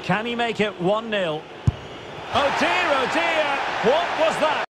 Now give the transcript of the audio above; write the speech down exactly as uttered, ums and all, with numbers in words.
Can he make it one nil? Oh dear, oh dear, what was that?